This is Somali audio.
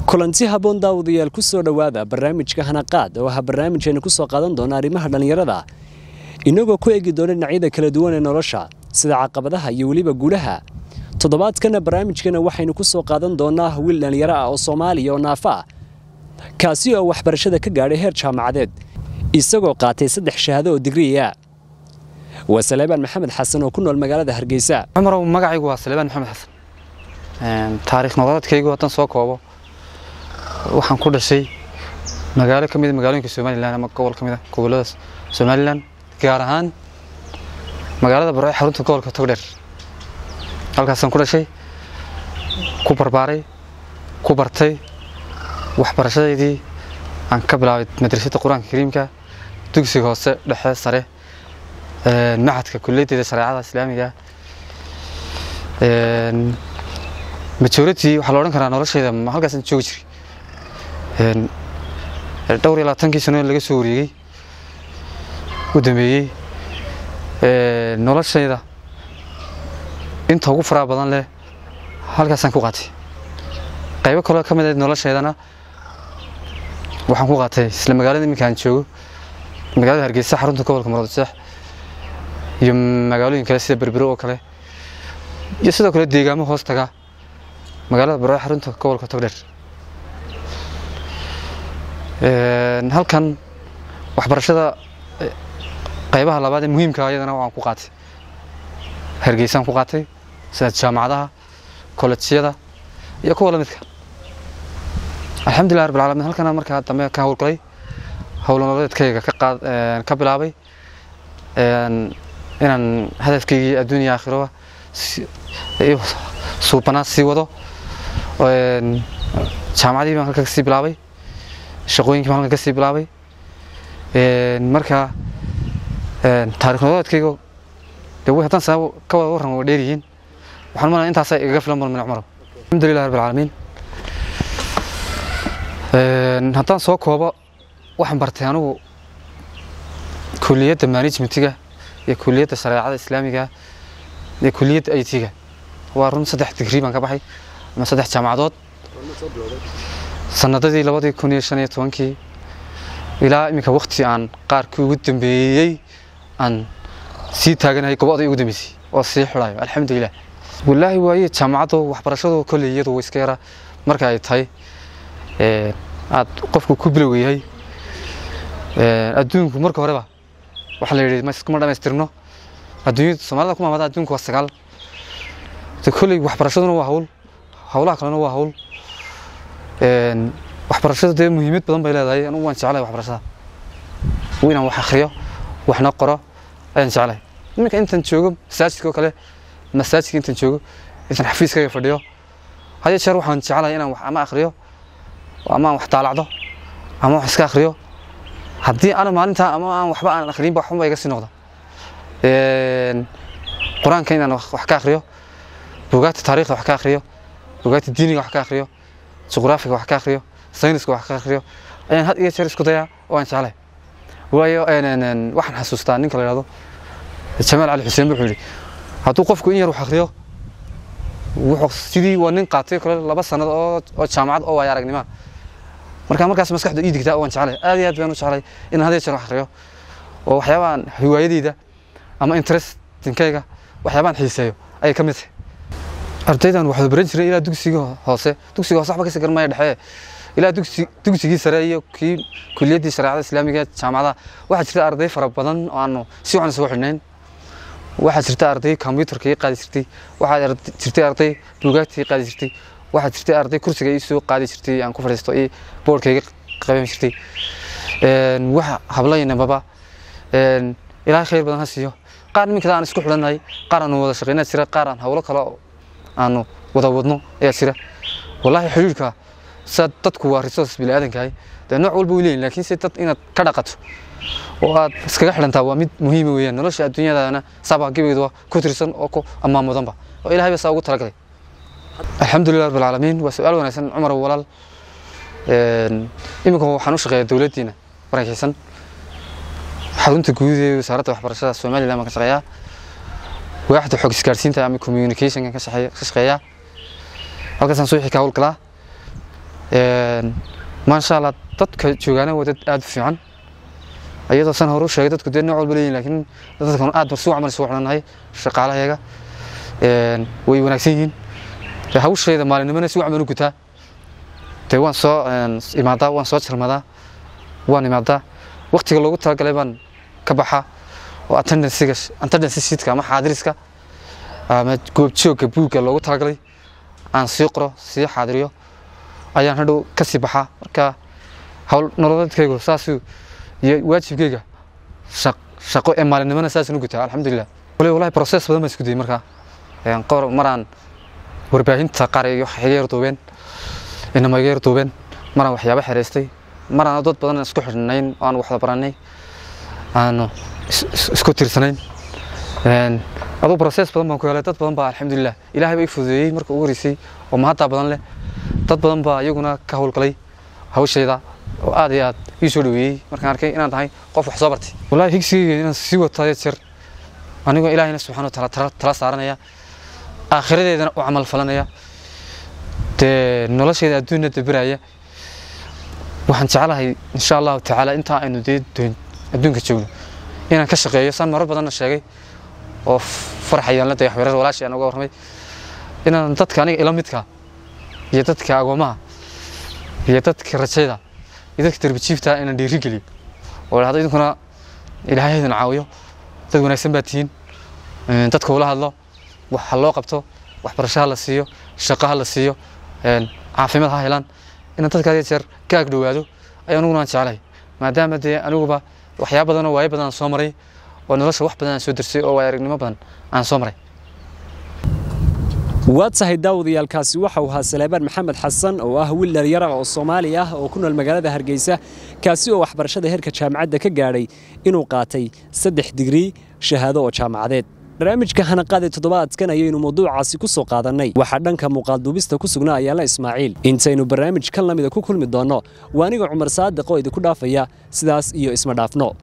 kulanti haboon daawadayaal ku soo dhawaada barnaamijka Hanaqaad oo barnaamijkeena ku soo qaadan doona arrimaha dhalinyarada inagoo ku eegi doona dhinacyada kala duwan ee nolosha sida caqabadaha iyo waliba guulaha toddobaadkana barnaamijkeena waxaynu ku soo qaadan doonaa wiil dhalinyaro ah oo Soomaaliya oo naafa kaasi oo waxbarashada ka gaaray heer jaamacadeed isagoo qaatay 3 shahaado oo digri ah وسليمان محمد حسن oo ku nool magaalada Hargeysa عمر magacaygu waa Saleebaan Maxamed Xasan taariikh nololeedkaygu wadan soo koobo waxaan ku dhashay magaalo kamid magaalooyinka Soomaaliland ama gobol kamid gobolada Soomaaliland gaar ahaan magaalada Burco xarunta gobolka Togdheer halkaas aan ku dhashay ku barbaaray ku bartay waxbarashadeedii aan ka bilaabay madrasada Quraanka Kariimka dugsiga hoose dhexe sare معهد كلية الشريعة الإسلامية مجورتي وحلورن كنا نورش هذا ما هلقى سنتشوجري الدوري لا تنكي سنة اللي سوري ودمي نورش هذا أنت هو فرع بدن له هلقى سنكوقاتي قريبا كلها كم ده نورش هذا أنا وحنكوقاتي سلم قال لي مكان شو مقالة هرجيس سحر أنت كول كمرات سح يوم مقالين كلا سيد بربرو وكله يسوع كله ديجامه هوستكا مقالة برا حرنت كول كتقدر هل كان وحبرشة قيبها لبعض مهم كأيضا نوع قوقات هرجيسان قوقاتي سنة جامعة كولتشيدا يكون مثك الحمد لله رب العالمين هل كان مركز تمام كهول قلي هول نولد كي كبلابي إن هدفكي الدنيا آخرة سوبنا سيوضو جامعتي ما هلك سي بلابي شغوين كمان هلك سي بلابي مركا تاريخ نوعات كيجو دوّه هتان ساو كوا ورهم وديرين وحنا أنت عسى قفل من عمره الحمد لله رب العالمين هتان سو كوبا وحن برتيانو كلية المانجمنتية هي كلية الشريعة الإسلامية هي كلية أيتية وارن صدح تقريبا كبحي ما صدح جامعات سنتي لبادي كوني شنية توانكي إلى إمك وقتي عن قارك ودم بيجي عن سيتاجن هاي كبادي ودم سي وصيح راي الحمد لله والله وهي جامعته وحبرشته كليته وإسكيرة مركز هاي قفكو كبلوي هاي أدونك مركز هربا وحلا يريد ما يسكمر ما يسترنه الدنيا سمعنا كم هذا الدنيا كوسكال تكل وحبرشتنا وهول هولا كلنا وهول وحبرشتنا ده مهمة بدن بيلا ده أنا وان شعله وحبرشتنا وين وحخريه وحنا قرا أنا شعله ممكن أنت تشوف ساعتك وكله مساعتك أنت تشوف إذا حفيز كيف فديه هذا شر وحنا شعله أنا وأما أخريه وأما وحتى على عضه أما وحسك أخريه haddii aan maalinta ama aan waxba aan akhriin ba waxba iga sii noqdo quraanka inaan wax ka akhriyo buugaagta taariikhda wax ka akhriyo buugaagta diiniga wax ka akhriyo juqraafiga wax ka akhriyo sayniska wax ka akhriyo ayaan had iyo jeer isku dayaa oo aan jeclahay waayo waxaan xasuustaa ninka la yiraahdo Jamaal Ali Xuseen wuxuu yiri hadduu qofku in yar wax akhriyo wuxuu sidii waa nin qaatay kale 2 sanad oo jaamacad oo way aragnimo markaas maskaxdu ii digtaa oo aan jeclay aad iyo aad baan u jeclay in hadii jeer wax akhriyo oo waxyaabahan hiwaayadeyda ama interestinkayga waxyaabahan xiiseeyo ay ka mid tahay ardaydan waxa baran jiray ilaa dugsiga hoose waxba ka sagar ma dhaxay ilaa dugsigii sare iyo kii kulliyadda shariicada islaamiga jaamacada waxa jirta arday fara badan oo aan si waxan soo xidhnayn waxa jirta arday computerka qaadi jirtay waxa jirta arday buugaagta qaadi jirtay waxa jirtay arday kursiga ii soo qaadi jirtay aan ku fadhiisto ee boardkayga qaban jirtay waxa hablayna baba ilaa khayr badan hasiyo qaar minka aan isku xidhanay qaar aan wada shaqeynaa jira qaar aan hawlo kale aanu wada wadno ayaa jira wallahi xiriirka sad dadku waa resource bini'aadanka ay nooc walba u leeyahay laakiin si dad inaad ka dhaqato oo aad iskaga xidhantaa waa mid muhiim weeyaan nolosha adduunyada sababkeedu ku tirsan oo ku amaamudanba oo ilaahay baa ugu talagalay الحمد لله رب العالمين وسؤال وناسن عمر ولال إمكن هو حنوش غير دولتنا بركيسن حرونت جودي وسارة وحبرشة الصومالي لما كشغيا واحد حق سكارسين تاع communication كشغيا هلكاس aan soo xikaawul kala ما شاء الله dadka joogaana waa dad aad u fiican ayadoo san hore u sheegay dadku dee nooc walba leeyihiin laakiin dadkan aad barsu camal soo xulanahay shaqaalahayaga way wanaagsan yihiin hawshayda maalinimada si waxaan u gutaa tee waan soo imaadaa waan soo jirmadaa waan imaadaa waqtiga loogu talagalay baan ka baxaa oo attendance sheetka ama xaadiriska ama goobjooga buugga loogu talagalay aan sii qoro sii xaadiriyo ayaan hadhow ka sii baxaa marka hawl nololeedkaygu saas iyo waajibkayga shaqo ee maalinimada saas u gutaa alxamdulilah wallahi process badan ma isku day marka qor maraan warbaahinta qaar iyo xiriir duubeen inama xiriir duubeen maraan waxyaabo xiriirstay maraan dad badan isku xirnayn aan wax baranay aan isku tirsanayn adu process badan baan ku helay dad badan baa alxamdulilah ilaahay bay fududeeyay marka ugu horeysay oo mahad badan leh dad badan baa iyaguna ka hawlgalay hawshayda oo aad iyo aad ii soo dhaweeyay markaan arkay inaan tahay qof wax soo bartay wallahi higsigayga inaan sii wataa jeer anigoo ilaahayna subxaanahu wa ta'aala tala saaranaya aakhiradeedana u camal falanaya dee noloshayda adduunna dabiraya waxaan jecelahay insha allahu tacaala intaa aynu dee adduunka joogno inaan ka shaqeeyo saan marar badanna sheegay oo farxayaan la dayaxweerar walaashii aan uga warramay inaan dadka aniga ila midka iyo dadka agoomaha iyo dadka rajayda iyo dadka darbijiifta inaan dhiirigeliyo oo hadda idinkuna ilaahay idin caawiyo dad wanaagsan baa tihiin dadka ula hadlo wax loo qabto waxbarasho la siiyo shaqo la siiyo caafimaad ha helaan in dadka jeer ka ag dhawaado ayaan ugu jecelahay maadaama aniguba waxyaabo badan oo waay badan soo maray oo nolosha wax badan soo dirsay oo waay aragnimo badan aan soo maray waad tahay daawadayaal,kaasi waxa uu ahaa Salebaan Maxamed Xasan oo ah wiil dhalinyaro oo Soomaali ah oo ku nool magaalada Hargeysa kaasi oo waxbarashada heerka jaamacadda ka gaaray inuu qaatay 3 digrii shahaado oo jaamacadeed barnaamijka Hanaqaad toddobaadkan ayaynu mowduucaasi ku soo qaadanay waxa dhanka muuqaal duubista ku sugnaa Ayaala Ismaaciil intaynu barnaamij kan lamida ku kulmi doono waa aniga Cumar Saadiq oo idinku dhaafaya sidaas iyo isma dhaafno